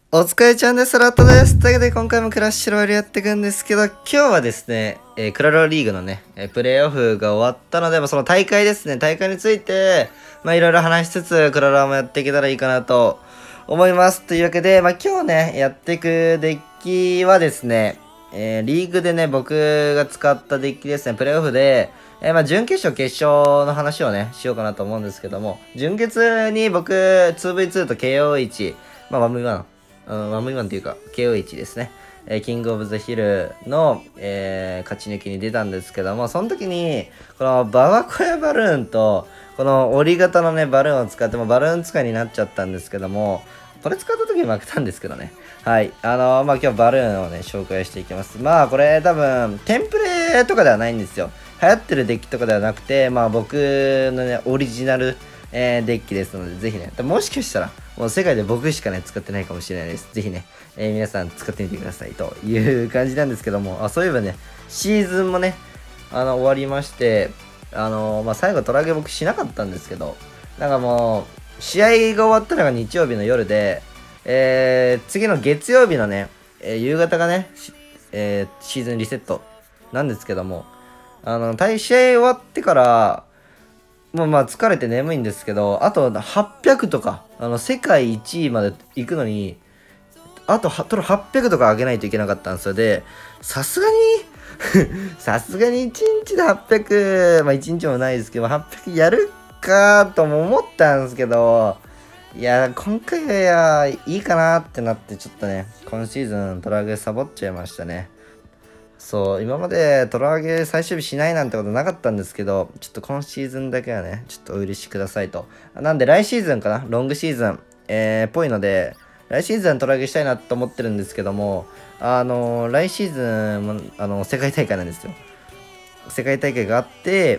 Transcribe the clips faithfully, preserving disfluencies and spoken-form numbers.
お疲れちゃんです。ラットです。というわけで今回もクラッシュロイヤルやっていくんですけど、今日はですね、えー、クラロリーグのね、えー、プレイオフが終わったので、まあ、その大会ですね、大会について、まあいろいろ話しつつ、クラロワもやっていけたらいいかなと思います。というわけで、まあ今日ね、やっていくデッキはですね、えー、リーグでね、僕が使ったデッキですね、プレイオフで、えー、まあ準決勝、決勝の話をね、しようかなと思うんですけども、準決に僕、ツーブイツー と ケーオーワン、まあ ワンブイワン、うん、ワンブイワンというか、ケーオーワン ですね。えー、キングオブザヒルの、えー、勝ち抜きに出たんですけども、その時に、このババコヤバルーンと、この折り型のね、バルーンを使ってもバルーン使いになっちゃったんですけども、これ使った時に負けたんですけどね。はい。あのー、まあ、今日バルーンをね、紹介していきます。まあ、これ多分、テンプレとかではないんですよ。流行ってるデッキとかではなくて、まあ、僕のね、オリジナル、えー、デッキですので、ぜひね、もしかしたら、もう世界で僕しかね、使ってないかもしれないです。ぜひね、えー、皆さん使ってみてくださいという感じなんですけども、あ、そういえばね、シーズンもね、あの、終わりまして、あのー、まあ、最後トラゲ僕しなかったんですけど、なんかもう、試合が終わったのが日曜日の夜で、えー、次の月曜日のね、えー、夕方がね、えー、シーズンリセットなんですけども、あの、対試合終わってから、もうまあ疲れて眠いんですけど、あとはっぴゃくとか、あの、世界いちいまで行くのに、あと、トロはっぴゃくとか上げないといけなかったんですよ。で、さすがにさすがにいちにちではっぴゃく、まあいちにちもないですけど、はっぴゃくやるかとも思ったんですけど、いや、今回はいいかなってなって、ちょっとね、今シーズントラゲサボっちゃいましたね。そう、今までトラ上げ最終日しないなんてことなかったんですけど、ちょっと今シーズンだけはね、ちょっとお許しくださいと。なんで来シーズンかな、ロングシーズン、えー、ぽいので、来シーズントラ上げしたいなと思ってるんですけども、あのー、来シーズンも、あのー、世界大会なんですよ。世界大会があって、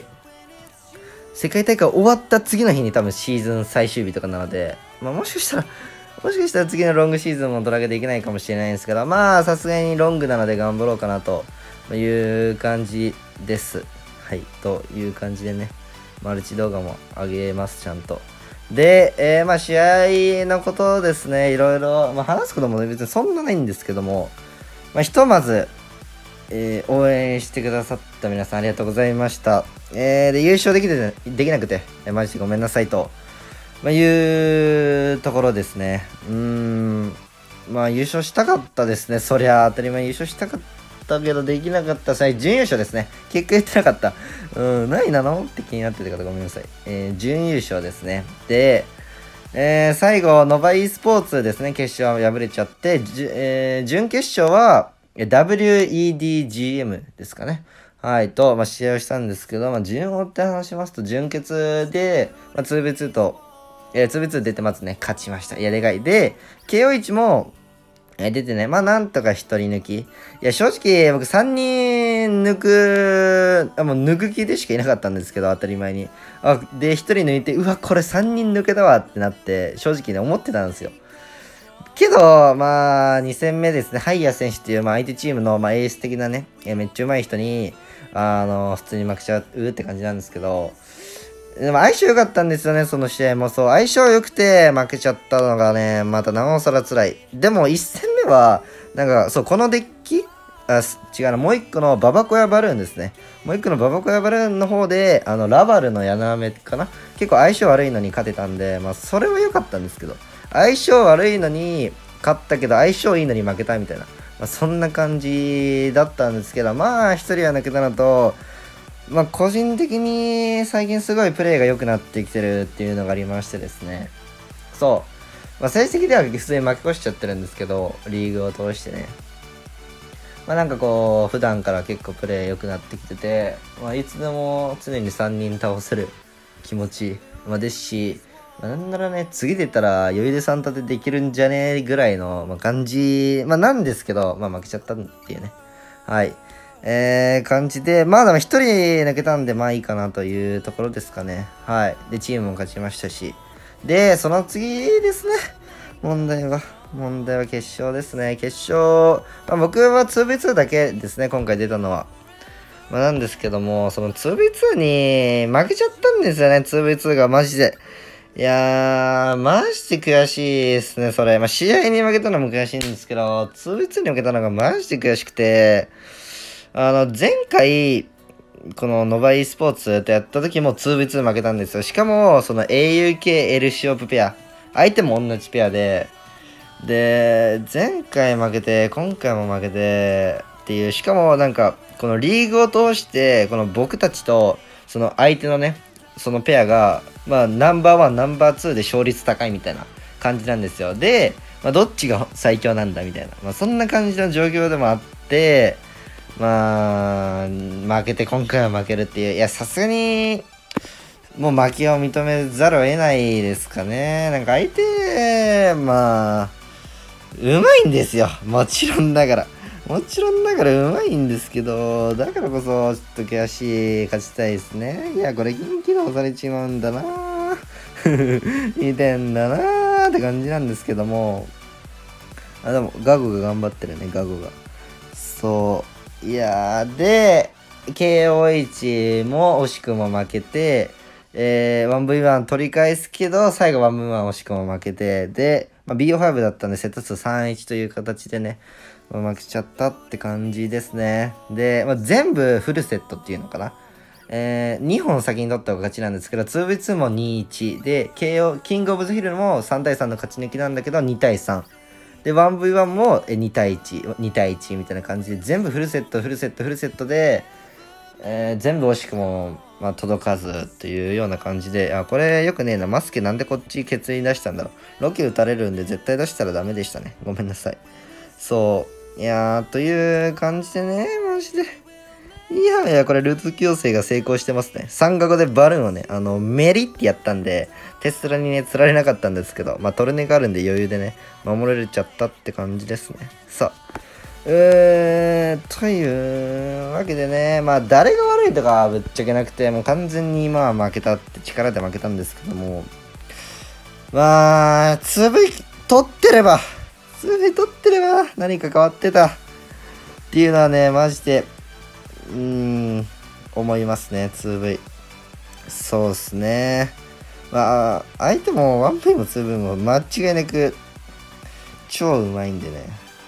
世界大会終わった次の日に多分シーズン最終日とかなので、まあ、もしかしたら、もしかしたら次のロングシーズンもドラゲできないかもしれないんですけど、まあ、さすがにロングなので頑張ろうかなという感じです。はい、という感じでね、マルチ動画も上げます、ちゃんと。で、えー、まあ、試合のことですね、いろいろ、まあ、話すことも別にそんなないんですけども、まあ、ひとまず、えー、応援してくださった皆さんありがとうございました。えー、で、優勝できて、できなくて、えー、マジでごめんなさいと。まあ、いうところですね。うーん。まあ、優勝したかったですね。そりゃ、当たり前優勝したかったけど、できなかった際、準優勝ですね。結果言ってなかった。うん、何なのって気になってた方ごめんなさい。えー、準優勝ですね。で、えー、最後、ノバ e スポーツですね。決勝は敗れちゃって、じゅえー、準決勝は、ダブリューイーディージーエム ですかね。はい、と、まあ、試合をしたんですけど、まあ、順を追って話しますと、準決で、まあ、ツーブイツー と、えー、ツーブイツー 出てますね。勝ちました。いや、でかい。で、ケーオーワン も、えー、出てね。まあ、なんとかひとり抜き。いや、正直、僕さんにん抜く、あ、もう抜く気でしかいなかったんですけど、当たり前に。あ、で、ひとり抜いて、うわ、これさんにん抜けたわってなって、正直ね、思ってたんですよ。けど、まあ、に戦目ですね。ハイヤー選手っていう、まあ、相手チームの、まあ、エース的なね、えー、めっちゃ上手い人に、あの、普通に負けちゃうって感じなんですけど、でも相性良かったんですよね、その試合も。そう、相性良くて負けちゃったのがね、またなおさら辛い。でもいち戦目は、なんか、そう、このデッキあ、違うな、もう一個のババコヤバルーンですね。もう一個のババコヤバルーンの方で、あの、ラバルのヤナメかな結構相性悪いのに勝てたんで、まあ、それは良かったんですけど、相性悪いのに勝ったけど、相性いいのに負けたみたいな。まあ、そんな感じだったんですけど、まあ、一人は抜けたのと、まあ、個人的に最近すごいプレーが良くなってきてるっていうのがありましてですね。そう。まあ、成績では普通に負け越しちゃってるんですけど、リーグを通してね。まあ、なんかこう、普段から結構プレー良くなってきてて、まあ、いつでも常にさんにん倒せる気持ち、まあ、ですし、まあ、なんならね、次出たら余裕でさん立てできるんじゃねえぐらいの、まあ、感じ、まあ、なんですけど、まあ、負けちゃったっていうね。はい。えー、感じで、まあでも一人抜けたんで、まあいいかなというところですかね。はい。で、チームも勝ちましたし。で、その次ですね。問題は、問題は決勝ですね。決勝、まあ、僕は ツーブイツー だけですね、今回出たのは。まあなんですけども、その ツーブイツー に負けちゃったんですよね、ツーブイツー がマジで。 いやー、マジで悔しいですね、それ。まあ、試合に負けたのも悔しいんですけど、ツーブイツーに負けたのがマジで悔しくて、あの、前回、このノバ e スポーツってやった時も ツーブイツー 負けたんですよ。しかも、その エーユーケーエル シオープペア。相手も同じペアで、で、前回負けて、今回も負けて、っていう、しかもなんか、このリーグを通して、この僕たちと、その相手のね、そのペアが、まあ、ナンバーワン、ナンバーツーで勝率高いみたいな感じなんですよ。で、まあ、どっちが最強なんだみたいな、まあ、そんな感じの状況でもあって、まあ、負けて、今回は負けるっていう、いや、さすがに、もう負けを認めざるを得ないですかね。なんか相手、まあ、うまいんですよ。もちろんだから。もちろんだからうまいんですけど、だからこそ、ちょっと悔しい、勝ちたいですね。いや、これ近畿で押されちまうんだなにてんだなーって感じなんですけども。あ、でも、ガゴが頑張ってるね、ガゴが。そう。いやー、で、ケーオーエイチ も惜しくも負けて、えー、ワンブイワン 取り返すけど、最後 ワンブイワン 惜しくも負けて、で、まあ、ビーオーファイブ だったんで、セット数さんいちという形でね、まあ、負けちゃったって感じですね。で、まあ、全部フルセットっていうのかな。えー、にほん先に取った方が勝ちなんですけど、ツーブイツー もにたいいちで、ケーオー、キングオブザヒルもさんたいさんの勝ち抜きなんだけど、にたいさん。で、ワンブイワン もにたいいち、にたいいちみたいな感じで、全部フルセット、フルセット、フルセットで、えー、全部惜しくも、まあ、届かずっていうような感じで、あ、これよくねえな。マスケなんでこっち決意出したんだろう。ロケ打たれるんで絶対出したらダメでしたね。ごめんなさい。そう。いやー、という感じでね、マジで。いやいや、これルーツ矯正が成功してますね。さんカゴでバルーンをね、あの、メリってやったんで、テスラにね、釣られなかったんですけど、まあ、トルネがあるんで余裕でね、守れちゃったって感じですね。さあ。えー、というわけでね、まあ、誰が悪いとかはぶっちゃけなくて、もう完全にまあ負けたって力で負けたんですけども、まあ、ツーブイ取ってれば、ツーブイ取ってれば何か変わってたっていうのはね、マジで、うーん、思いますね、ツーブイ。そうっすね。まあ、相手も ワンブイ も ツーブイ も間違いなく超うまいんでね。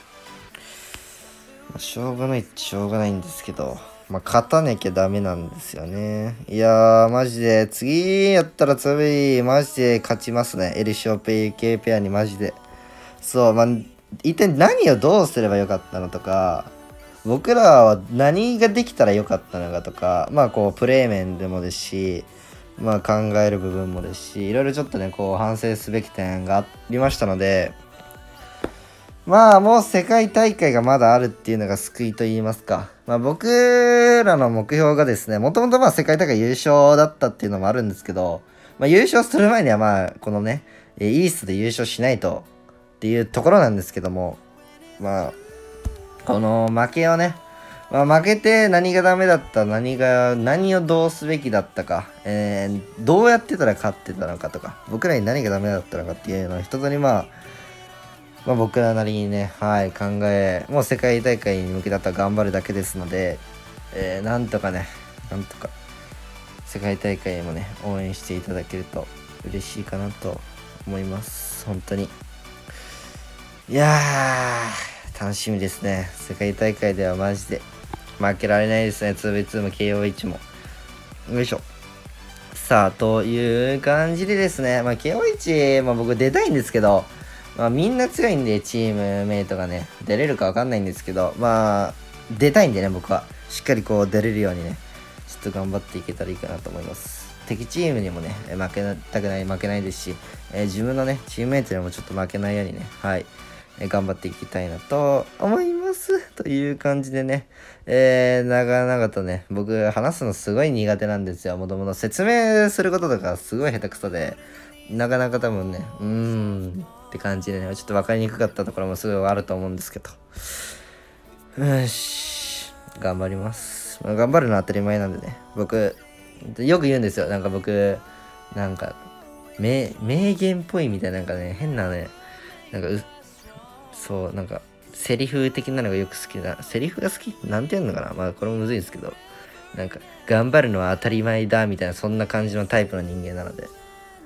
まあ、しょうがないっちゃしょうがないんですけど、まあ、勝たなきゃダメなんですよね。いやー、マジで、次やったらツーブイ、マジで勝ちますね。エルシオペイ系ペアにマジで。そう、まあ、一体何をどうすればよかったのとか、僕らは何ができたらよかったのかとか、まあこう、プレー面でもですし、まあ考える部分もですし、いろいろちょっとね、こう、反省すべき点がありましたので、まあもう世界大会がまだあるっていうのが救いと言いますか。まあ僕らの目標がですね、もともとまあ世界大会優勝だったっていうのもあるんですけど、まあ優勝する前にはまあこのね、イーストで優勝しないとっていうところなんですけども、まあ、この負けをね、まあ負けて何がダメだった、何が、何をどうすべきだったか、えー、どうやってたら勝ってたのかとか、僕らに何がダメだったのかっていうのを一つにまあ、まあ、僕らなりにね、はい、考え、もう世界大会に向けてた頑張るだけですので、えー、なんとかね、なんとか、世界大会もね、応援していただけると嬉しいかなと思います。本当に。いやー、楽しみですね。世界大会ではマジで負けられないですね。ツーブイツー も ケーオーエイチ も。よいしょ。さあ、という感じでですね、まあ、ケーオーエイチ も僕出たいんですけど、まあ、みんな強いんで、チームメイトがね、出れるかわかんないんですけど、まあ、出たいんでね、僕は。しっかりこう出れるようにね、ちょっと頑張っていけたらいいかなと思います。敵チームにもね、負けたくない、負けないですし、えー、自分のね、チームメイトにもちょっと負けないようにね、はい、えー、頑張っていきたいなと思います。という感じでね、えー、長々とね、僕話すのすごい苦手なんですよ。もともと説明することとかすごい下手くそで、なかなか多分ね、うーん、って感じでね、ちょっと分かりにくかったところもすごいあると思うんですけど。よし、頑張ります。まあ、頑張るのは当たり前なんでね。僕、よく言うんですよ。なんか僕、なんか、名、名言っぽいみたいな、なんかね、変なね、なんかう、そう、なんか、セリフ的なのがよく好きな、セリフが好きなんて言うのかな、まあこれもむずいんですけど、なんか、頑張るのは当たり前だみたいな、そんな感じのタイプの人間なので、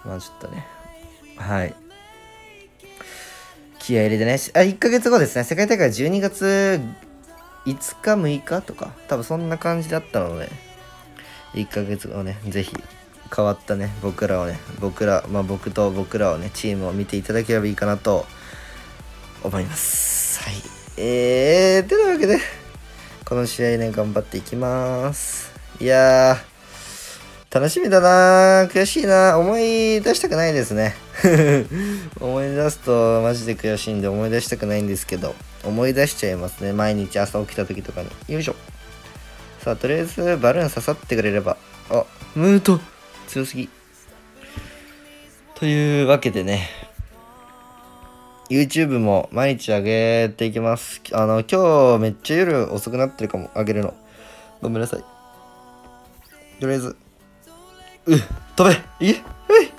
まあちょっとね。はい。気合い入れてね。あ、いっかげつごですね。世界大会じゅうにがついつかむいかとか、多分そんな感じだったので、いっかげつごね、ぜひ変わったね、僕らをね、僕ら、まあ僕と僕らをね、チームを見ていただければいいかなと思います。はい。えー、てなわけで、この試合ね、頑張っていきます。いやー、楽しみだなー。悔しいなー。思い出したくないですね。思い出すとマジで悔しいんで思い出したくないんですけど、思い出しちゃいますね。毎日朝起きた時とかに。よいしょ。さあ、とりあえずバルーン刺さってくれれば。あ、ムート強すぎ。というわけでね、YouTube も毎日上げていきます。あの、今日めっちゃ夜遅くなってるかも、上げるの。ごめんなさい。とりあえず、うっ、飛べいえうい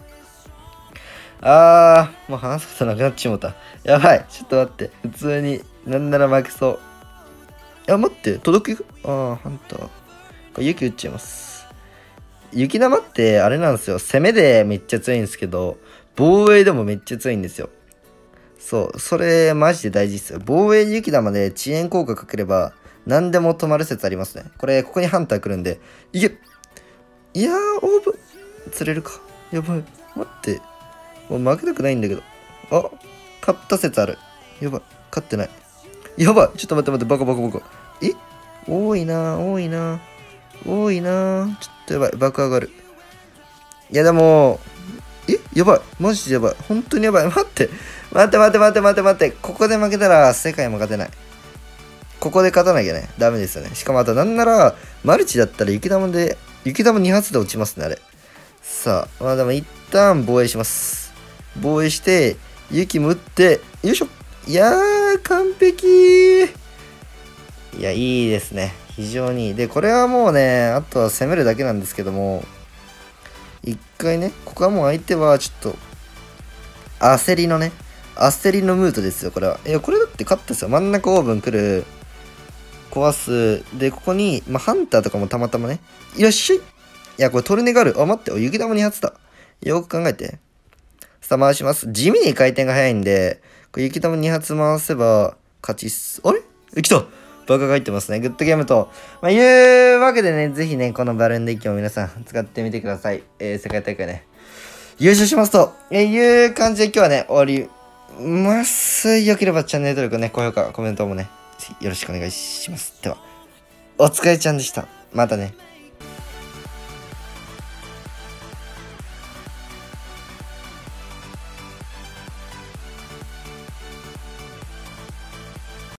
あー、もう話すことなくなっちまった。やばい。ちょっと待って。普通に、なんなら負けそう。いや、待って。届くあー、ハンター。これ雪打っちゃいます。雪玉ってあれなんですよ。攻めでめっちゃ強いんですけど、防衛でもめっちゃ強いんですよ。そう。それ、マジで大事ですよ。防衛雪玉で遅延効果かければ、何でも止まる説ありますね。これ、ここにハンター来るんで、いけいやー、オーブン。釣れるか。やばい。待って。もう負けたくないんだけど。あ、勝った説ある。やばい。勝ってない。やばい。ちょっと待って待って。バカバカバカ。え多いな多いな多いなちょっとやばい。爆上がる。いやでも、えやばい。マジでやばい。本当にやばい。待って。待って待って待って待って待って。ここで負けたら世界も勝てない。ここで勝たなきゃね。ダメですよね。しかもあとなんなら、マルチだったら雪玉で、雪玉に発で落ちますね、あれ。さあ、まあでも一旦防衛します。防衛して、雪も打って、よいしょ。いやー、完璧いや、いいですね。非常にいい。で、これはもうね、あとは攻めるだけなんですけども、一回ね、ここはもう相手はちょっと、焦りのね、焦りのムードですよ、これは。いや、これだって勝ったですよ。真ん中オーブン来る。壊す。で、ここに、まあ、ハンターとかもたまたまね。いらっしゃい。いや、これトルネがある。あ、待って。お、雪玉に発だ。よく考えて。さあ、回します。地味に回転が早いんで、これ雪玉に発回せば、勝ちっす。あれえ、来たバカが入ってますね。グッドゲームと。まあ、いうわけでね、ぜひね、このバルーンデッキも皆さん使ってみてください。えー、世界大会ね。優勝しますと、えー、いう感じで今日はね、終わります。よければチャンネル登録ね、高評価、コメントもね、よろしくお願いします。では、お疲れちゃんでした。またね。